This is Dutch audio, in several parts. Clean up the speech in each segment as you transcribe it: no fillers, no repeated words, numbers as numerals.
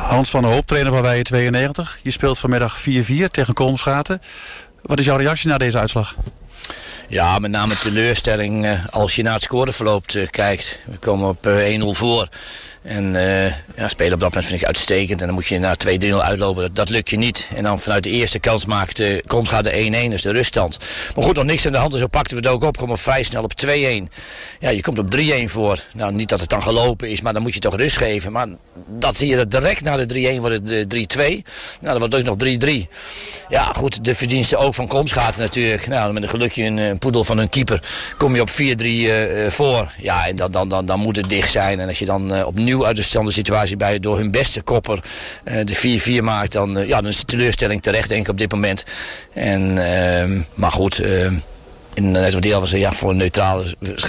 Hans van der Hoop, trainer van Weijen 92. Je speelt vanmiddag 4-4 tegen Kolmsgaten. Wat is jouw reactie na deze uitslag? Ja, met name teleurstelling als je naar het scoreverloop kijkt. We komen op 1-0 voor. En spelen op dat moment vind ik uitstekend. En dan moet je naar 2-3-0 uitlopen. Dat lukt je niet. En dan vanuit de eerste kans maakt Kolmsgaten de 1-1, dus de ruststand. Maar goed, nog niks aan de hand. En zo pakten we het ook op. Komen vrij snel op 2-1. Ja, je komt op 3-1 voor. Nou, niet dat het dan gelopen is, maar dan moet je toch rust geven. Maar dat zie je direct na de 3-1 wordt het 3-2. Nou, dan wordt het ook nog 3-3. Ja, goed, de verdiensten ook van Kolmsgaten natuurlijk. Nou, met een gelukje een poedel van een keeper kom je op 4-3 voor. Ja, en dan moet het dicht zijn. En als je dan opnieuw uit de standaard situatie bij door hun beste kopper de 4-4 maakt, dan is de teleurstelling terecht, denk ik, op dit moment. En, maar goed, in het deel was voor neutrale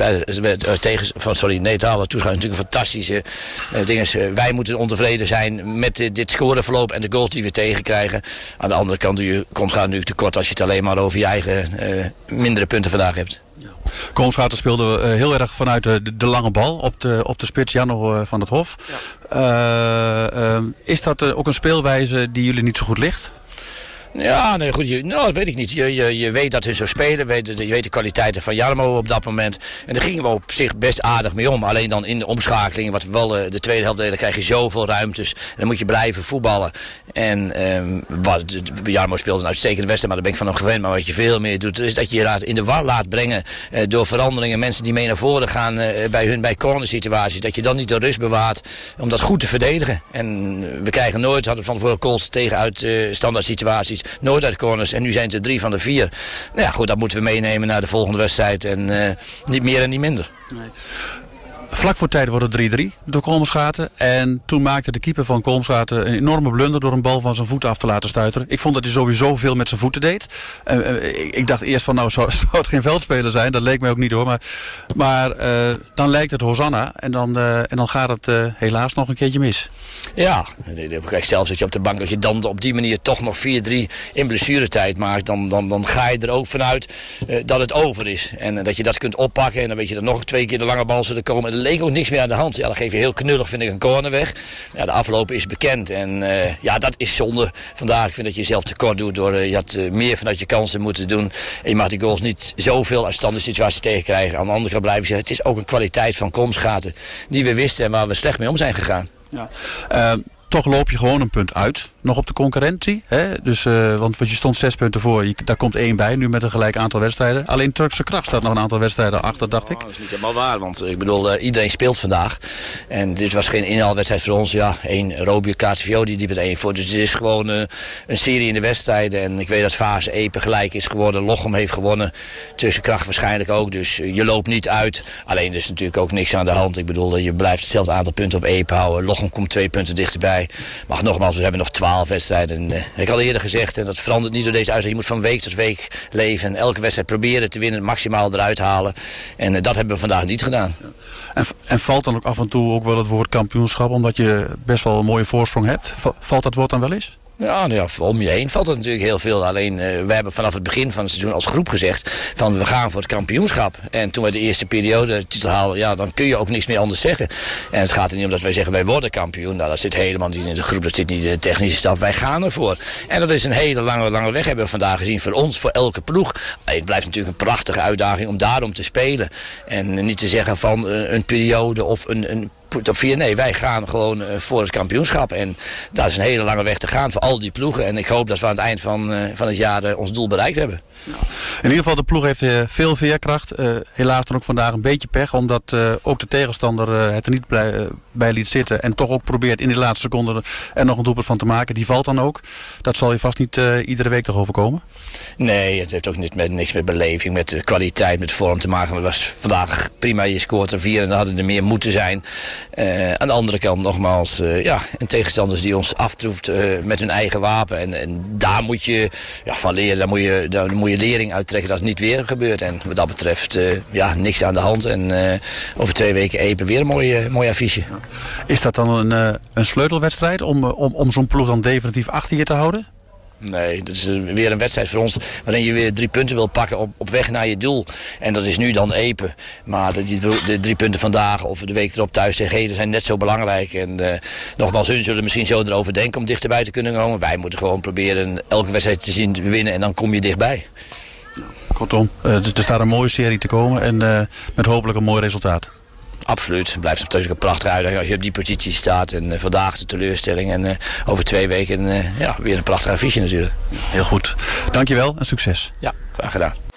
neutrale toeschouwers natuurlijk een fantastische dingen. Wij moeten ontevreden zijn met dit scoreverloop en de goals die we tegenkrijgen. Aan de andere kant komt het natuurlijk tekort als je het alleen maar over je eigen mindere punten vandaag hebt. Kolmsgaten speelde heel erg vanuit de lange bal op de spits Janno van het Hof. Ja. Is dat ook een speelwijze die jullie niet zo goed ligt? Ja, nee, goed. Dat weet ik niet. Je weet dat hun zo spelen. Je weet de kwaliteiten van Jarmo op dat moment. En daar gingen we op zich best aardig mee om. Alleen dan in de omschakeling, wat we wel de tweede helft deden, krijg je zoveel ruimtes. En dan moet je blijven voetballen. En Jarmo speelde een uitstekende wedstrijd, maar daar ben ik van hem gewend. Maar wat je veel meer doet, is dat je je in de war laat brengen door veranderingen. Mensen die mee naar voren gaan bij corner situaties. Dat je dan niet de rust bewaart om dat goed te verdedigen. En we krijgen nooit, hadden van tevoren calls tegen uit standaard situaties. Nooit uit corners en nu zijn het er 3 van de 4. Nou ja, goed, dat moeten we meenemen naar de volgende wedstrijd en niet meer en niet minder. Nee. Vlak voor tijd wordt het 3-3 door Kolmsgaten. En toen maakte de keeper van Kolmsgaten een enorme blunder door een bal van zijn voet af te laten stuiteren. Ik vond dat hij sowieso veel met zijn voeten deed. Ik dacht eerst van zou het geen veldspeler zijn. Dat leek mij ook niet hoor. Maar dan lijkt het Hosanna. En dan gaat het helaas nog een keertje mis. Ja, kijk, zelfs dat je op de bank, dat je dan op die manier toch nog 4-3 in blessuretijd maakt. Dan ga je er ook vanuit dat het over is. En dat je dat kunt oppakken. En dan weet je dat nog 2 keer de lange bal zullen komen. Er leek ook niks meer aan de hand. Ja, dan geef je heel knullig, vind ik, een corner weg. Ja, de afloop is bekend. En dat is zonde vandaag. Ik vind dat je jezelf tekort doet door je had meer vanuit je kansen moeten doen. En je mag die goals niet zoveel uit standaard situaties tegenkrijgen. Aan de andere kant blijven zeggen, het is ook een kwaliteit van Kolmsgaten die we wisten en waar we slecht mee om zijn gegaan. Ja. Toch loop je gewoon een punt uit, nog op de concurrentie. Hè? Dus, want je stond 6 punten voor, daar komt 1 bij, nu met een gelijk aantal wedstrijden. Alleen Turkse Kracht staat nog een aantal wedstrijden achter, dacht ik. Dat is niet helemaal waar, want ik bedoel, iedereen speelt vandaag. En dit was geen inhaalwedstrijd voor ons. Ja, 1 Robio KTVO die liep het 1 voor. Dus het is gewoon een serie in de wedstrijden. En ik weet dat Fase Epe gelijk is geworden. Lochem heeft gewonnen. Turkse Kracht waarschijnlijk ook. Dus je loopt niet uit. Alleen er is natuurlijk ook niks aan de hand. Ik bedoel, je blijft hetzelfde aantal punten op Epe houden. Lochem komt 2 punten dichterbij. Maar nogmaals, we hebben nog 12 wedstrijden. Ik heb al eerder gezegd, en dat verandert niet door deze uitzending. Je moet van week tot week leven. En elke wedstrijd proberen te winnen, het maximaal eruit halen. En dat hebben we vandaag niet gedaan. En valt dan ook af en toe ook wel het woord kampioenschap, omdat je best wel een mooie voorsprong hebt? Valt dat woord dan wel eens? Ja, om je heen valt er natuurlijk heel veel. Alleen, we hebben vanaf het begin van het seizoen als groep gezegd van we gaan voor het kampioenschap. En toen we de eerste periode de titel halen, ja, dan kun je ook niks meer anders zeggen. En het gaat er niet om dat wij zeggen wij worden kampioen. Nou, dat zit helemaal niet in de groep, dat zit niet in de technische staf. Wij gaan ervoor. En dat is een hele lange weg hebben we vandaag gezien voor ons, voor elke ploeg. Het blijft natuurlijk een prachtige uitdaging om daarom te spelen. En niet te zeggen van een periode of een top 4. Nee, wij gaan gewoon voor het kampioenschap. En daar is een hele lange weg te gaan voor al die ploegen. En ik hoop dat we aan het eind van het jaar ons doel bereikt hebben. Ja. In ieder geval, de ploeg heeft veel veerkracht. Helaas dan ook vandaag een beetje pech. Omdat ook de tegenstander het er niet bij liet zitten. En toch ook probeert in die laatste seconde er nog een doelpunt van te maken. Die valt dan ook. Dat zal je vast niet iedere week toch overkomen? Nee, het heeft ook niks met beleving, met kwaliteit, met vorm te maken. Het was vandaag prima, je scoort er 4 en dan hadden er meer moeten zijn. Aan de andere kant nogmaals, een tegenstanders die ons aftroeft met hun eigen wapen. En daar moet je van leren, daar moet je lering uittrekken dat het niet weer gebeurt. En wat dat betreft, niks aan de hand. En over 2 weken Epe weer een mooi affiche. Is dat dan een sleutelwedstrijd om zo'n ploeg dan definitief achter je te houden? Nee, dat is weer een wedstrijd voor ons waarin je weer 3 punten wilt pakken op weg naar je doel. En dat is nu dan Epe. Maar de 3 punten vandaag of de week erop thuis tegen Heden zijn net zo belangrijk. En nogmaals, hun zullen misschien zo erover denken om dichterbij te kunnen komen. Wij moeten gewoon proberen elke wedstrijd te zien te winnen en dan kom je dichtbij. Kortom, er staat een mooie serie te komen en met hopelijk een mooi resultaat. Absoluut. Het blijft natuurlijk een prachtige uitdaging als je op die positie staat. En vandaag de teleurstelling en over 2 weken weer een prachtige affiche natuurlijk. Heel goed. Dankjewel en succes. Ja, graag gedaan.